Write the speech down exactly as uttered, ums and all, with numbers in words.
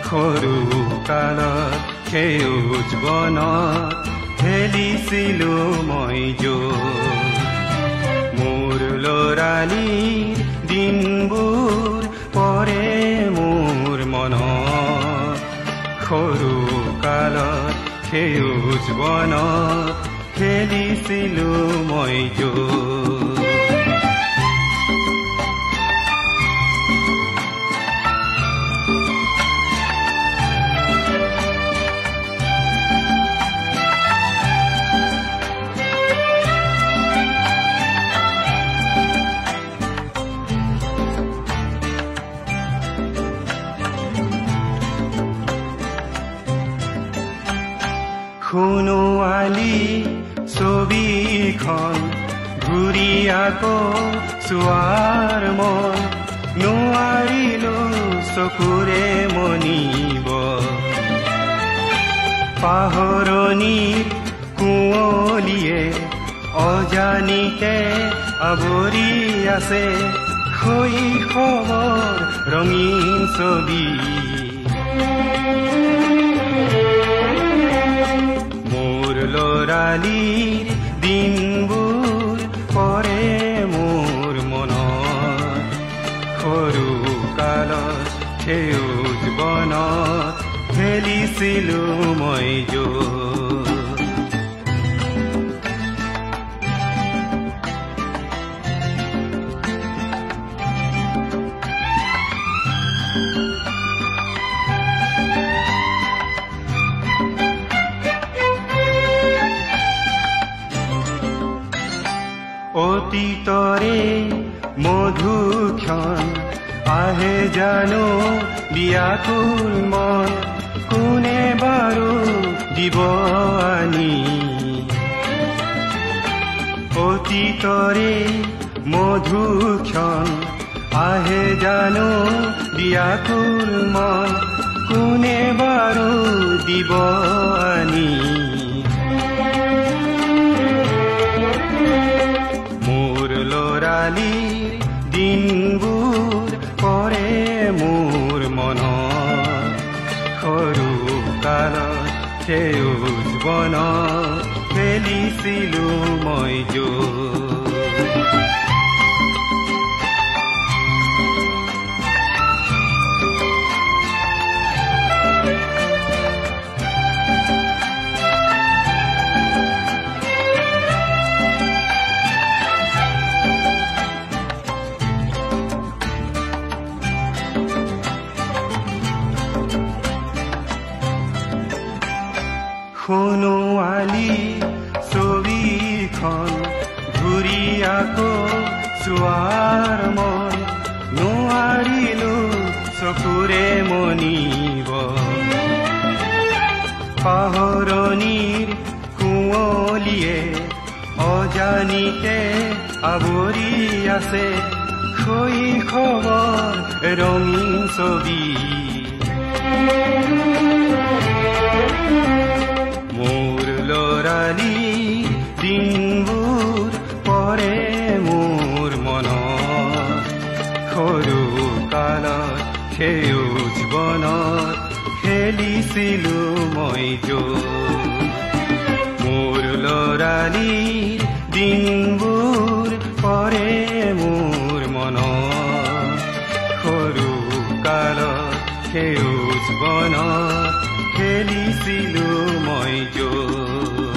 সৰু কালত সেউজ বনত খেলিছিলো মই য'ত মোৰ ল'ৰালিৰ দিনবোৰ পৰে মোৰ মনত সৰু কালত সেউজ বনত খেলিছিলো মই য'ত সোণোৱালী ছবিখন ঘূৰি আকৌ চোৱাৰ মন নোৱাৰিলো চকুৰে মনিব পাহৰণিৰ কুঁৱলীয়ে অজানিতে আৱৰি আছে শৈশৱৰ ৰঙীন ছবি ল'ৰালিৰ দিনবোৰ পৰে মোৰ মনত সৰু কালত সেউজ বনত খেলিছিলো মই য'ত অতীতৰে মধুক্ষণ আহে জানো বিয়াকুল মন কোনে বাৰু দিব আনি অতীতৰে মধুক্ষণ আহে জানো বিয়াকুল মন কোনে বাৰু দিব আনি ল'ৰালিৰ দিনবোৰ পৰে মোৰ মনত সৰু কালত সেউজ বনত খেলিছিলো মই য'ত সোণোৱালী ছবিখন ঘূৰি আকৌ চোৱাৰ মন নোৱাৰিলো চকুৰে মনিব পাহৰণিৰ কুঁৱলীয়ে অজানিতে আৱৰি আছে শৈশৱৰ ৰঙীন ছবি মোৰ ল'ৰালি দিনবোৰ পৰে মোৰ মনত সৰু কালত সেউজ বনত খেলিছিলো মই য'ত মোৰ ল'ৰালি দিনবোৰ পৰে মোৰ মনত সৰু কালত সেউজ বনত খেলিছিলো মই য'ত